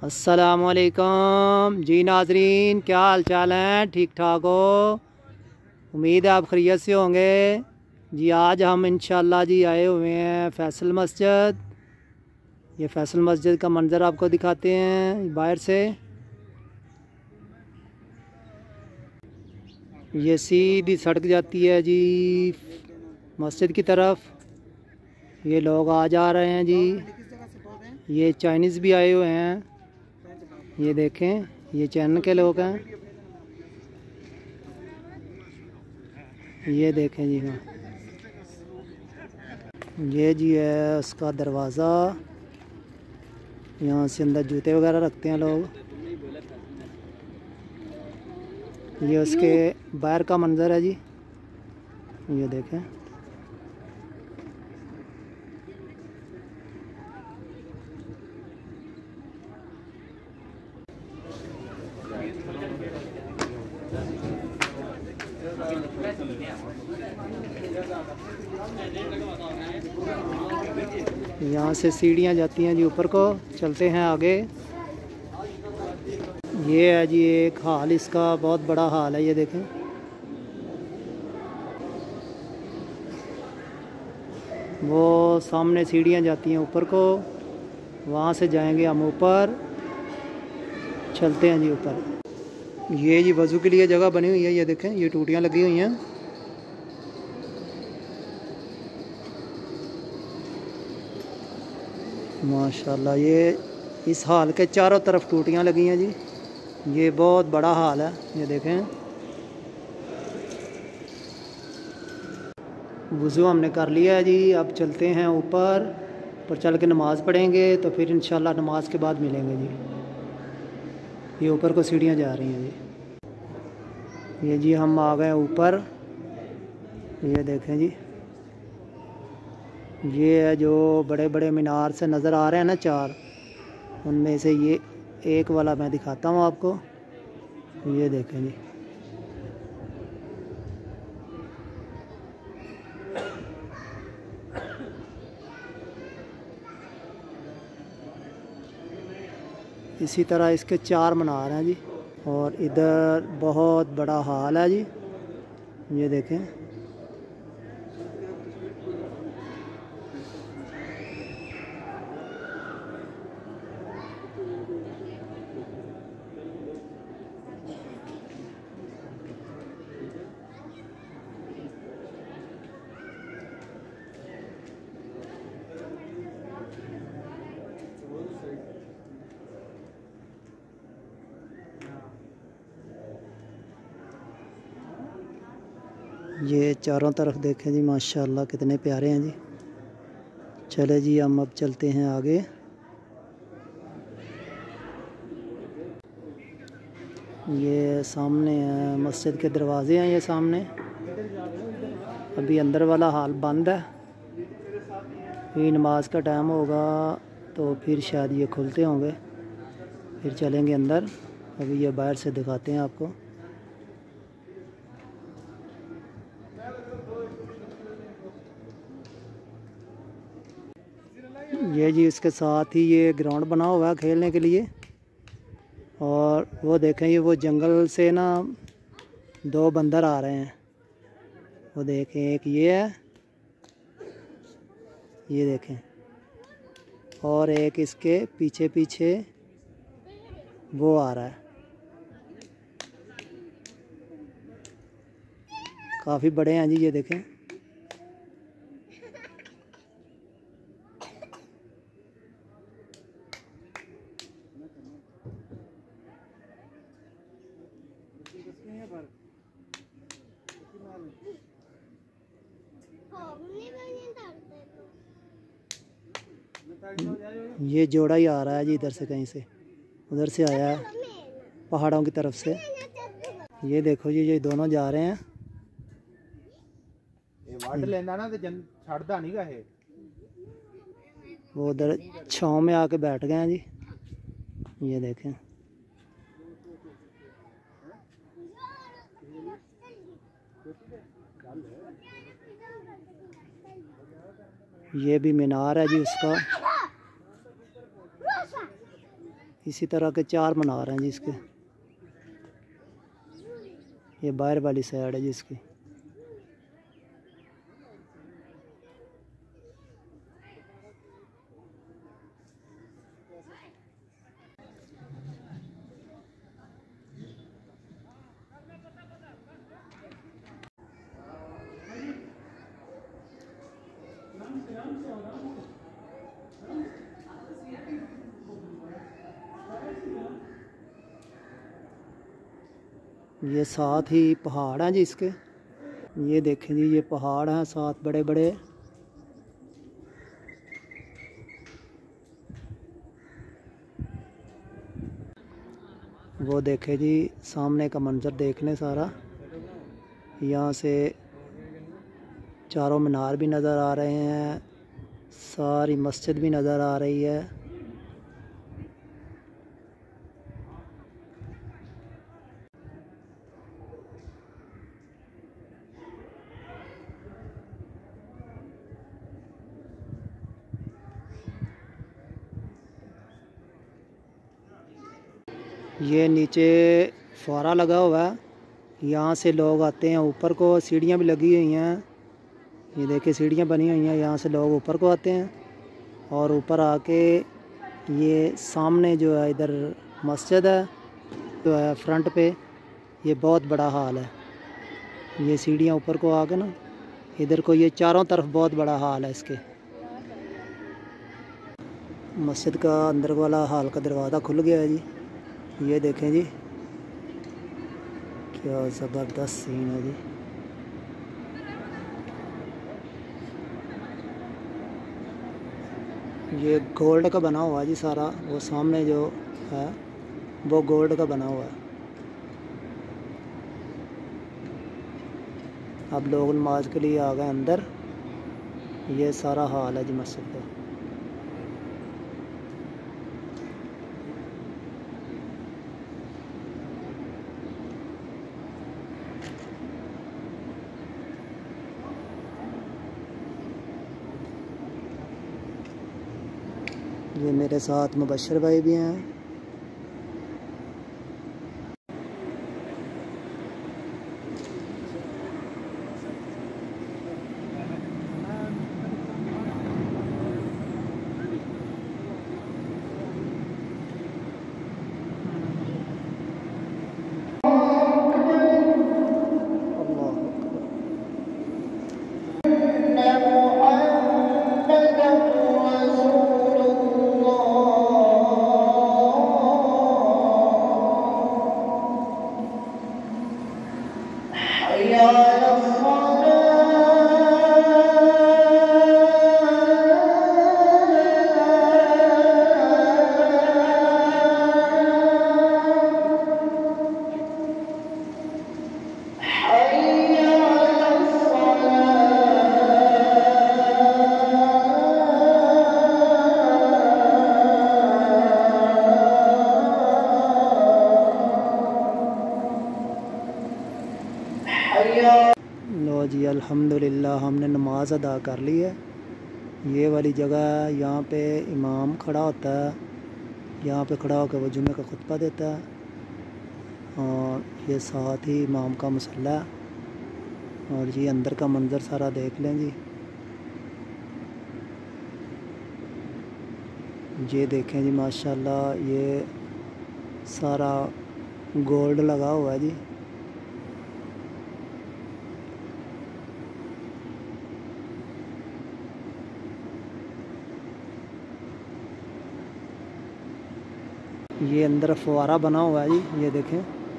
अस्सलामुअलैकुम जी नाजरीन, क्या हाल चाल हैं? ठीक ठाक हो? उम्मीद है आप खैरियत से होंगे जी। आज हम इंशाल्लाह जी आए हुए हैं फैसल मस्जिद। ये फैसल मस्जिद का मंज़र आपको दिखाते हैं बाहर से। ये सीधी सड़क जाती है जी मस्जिद की तरफ। ये लोग आ जा रहे हैं जी। ये चाइनीज़ भी आए हुए हैं, ये देखें, ये चाइना के लोग हैं। ये देखें जी, हाँ ये जी है उसका दरवाज़ा। यहाँ से अंदर जूते वगैरह रखते हैं लोग। ये उसके बाहर का मंज़र है जी, ये देखें। यहाँ से सीढ़ियाँ जाती हैं जी ऊपर को। चलते हैं आगे। ये है जी एक हाल, इसका बहुत बड़ा हाल है, ये देखें। वो सामने सीढ़ियाँ जाती हैं ऊपर को, वहाँ से जाएंगे हम ऊपर। चलते हैं जी ऊपर। ये जी वज़ू के लिए जगह बनी हुई है, ये देखें, ये टूटियाँ लगी हुई हैं। माशाल्लाह, ये इस हाल के चारों तरफ टूटियाँ लगी हैं जी। ये बहुत बड़ा हाल है, ये देखें। वज़ू हमने कर लिया है जी। अब चलते हैं ऊपर पर चल के नमाज़ पढ़ेंगे, तो फिर इंशाल्लाह नमाज के बाद मिलेंगे जी। ये ऊपर को सीढ़ियाँ जा रही हैं जी। ये जी हम आ गए ऊपर, ये देखें जी। ये है जो बड़े बड़े मीनार से नज़र आ रहे हैं ना चार, उनमें से ये एक वाला मैं दिखाता हूँ आपको। ये देखें जी, इसी तरह इसके चार मीनार हैं जी। और इधर बहुत बड़ा हाल है जी, ये देखें। ये चारों तरफ देखें जी, माशाल्लाह कितने प्यारे हैं जी। चले जी हम अब चलते हैं आगे। ये सामने है मस्जिद के दरवाज़े हैं, ये सामने। अभी अंदर वाला हाल बंद है, ये नमाज का टाइम होगा तो फिर शायद ये खुलते होंगे, फिर चलेंगे अंदर। अभी ये बाहर से दिखाते हैं आपको। ये जी इसके साथ ही ये ग्राउंड बना हुआ है खेलने के लिए। और वो देखें, ये वो जंगल से ना दो बंदर आ रहे हैं, वो देखें, एक ये है, ये देखें, और एक इसके पीछे पीछे वो आ रहा है। काफ़ी बड़े हैं जी, ये देखें। ये जोड़ा ही आ रहा है जी इधर से, कहीं से उधर से आया है पहाड़ों की तरफ से। ये देखो जी, ये दोनों जा रहे हैं। वो उधर छाँव में आके बैठ गए हैं जी, ये देखें। ये भी मीनार है जी उसका। इसी तरह के 4 मीनार हैं जिसके। ये बाहर वाली साइड है जिसकी। ये 7 ही पहाड़ हैं जी इसके। ये देखें जी, ये पहाड़ हैं 7 बड़े बड़े। वो देखें जी, सामने का मंजर देख लें सारा। यहाँ से चारों मीनार भी नज़र आ रहे हैं, सारी मस्जिद भी नज़र आ रही है। ये नीचे फुआरा लगा हुआ है, यहाँ से लोग आते हैं ऊपर को। सीढ़ियाँ भी लगी हुई हैं, ये देखिए सीढ़ियाँ बनी हुई हैं, यहाँ से लोग ऊपर को आते हैं। और ऊपर आके ये सामने जो है इधर मस्जिद है जो है फ्रंट पे, ये बहुत बड़ा हाल है। ये सीढ़ियाँ ऊपर को आके ना इधर को, ये चारों तरफ बहुत बड़ा हाल है इसके। मस्जिद का अंदर वाला हाल का दरवाज़ा खुल गया है जी। ये देखें जी, क्या ज़बरदस्त सीन है जी। ये गोल्ड का बना हुआ है जी सारा। वो सामने जो है वो गोल्ड का बना हुआ है। अब लोग नमाज के लिए आ गए अंदर। ये सारा हाल है जी मस्जिद का। ये मेरे साथ मुबशर भाई भी हैं। लो जी, अल्हम्दुलिल्लाह हमने नमाज अदा कर ली है। ये वाली जगह है, यहाँ पे इमाम खड़ा होता है, यहाँ पे खड़ा होकर वो जुम्मे का खुतबा देता है। और ये साथ ही इमाम का मुसल्ला है। और ये अंदर का मंज़र सारा देख लें जी। ये देखें जी, माशाल्लाह ये सारा गोल्ड लगा हुआ है जी। ये अंदर फुआरा बना हुआ है जी, ये देखें।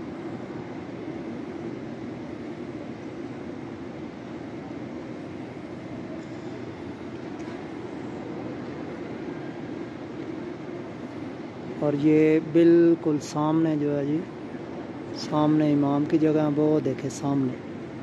और ये बिल्कुल सामने जो है जी, सामने इमाम की जगह, वो देखे सामने।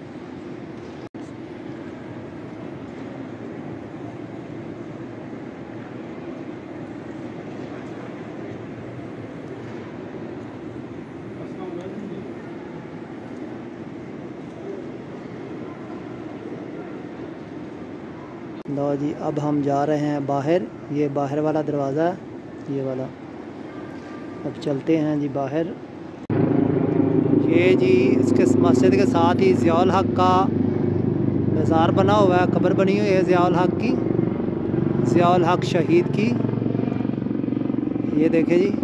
लो जी, अब हम जा रहे हैं बाहर। ये बाहर वाला दरवाज़ा है, ये वाला। अब चलते हैं जी बाहर। ये जी इसके मस्जिद के साथ ही ज़ियाउल हक़ का मज़ार बना हुआ है, कब्र बनी हुई है ज़ियाउल हक़ की, ज़ियाउल हक़ शहीद की। ये देखें जी।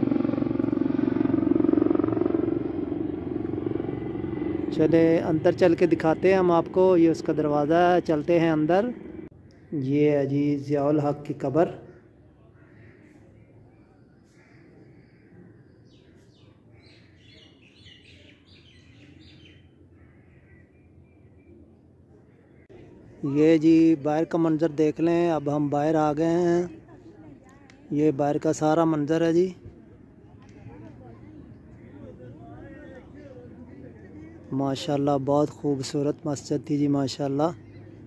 चले अंदर चल के दिखाते हैं हम आपको। ये उसका दरवाज़ा है, चलते हैं अंदर। ये है जी ज़ियाउल हक़ की कब्र। ये जी बाहर का मंज़र देख लें। अब हम बाहर आ गए हैं। ये बाहर का सारा मंज़र है जी। माशाल्लाह बहुत खूबसूरत मस्जिद थी जी माशाल्लाह।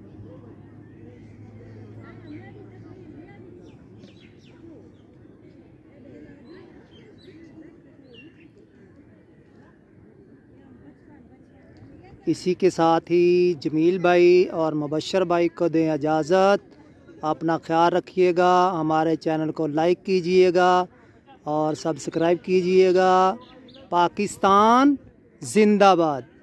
इसी के साथ ही जमील भाई और मुबशर भाई को दें इजाज़त। अपना ख्याल रखिएगा, हमारे चैनल को लाइक कीजिएगा और सब्सक्राइब कीजिएगा। पाकिस्तान जिंदाबाद।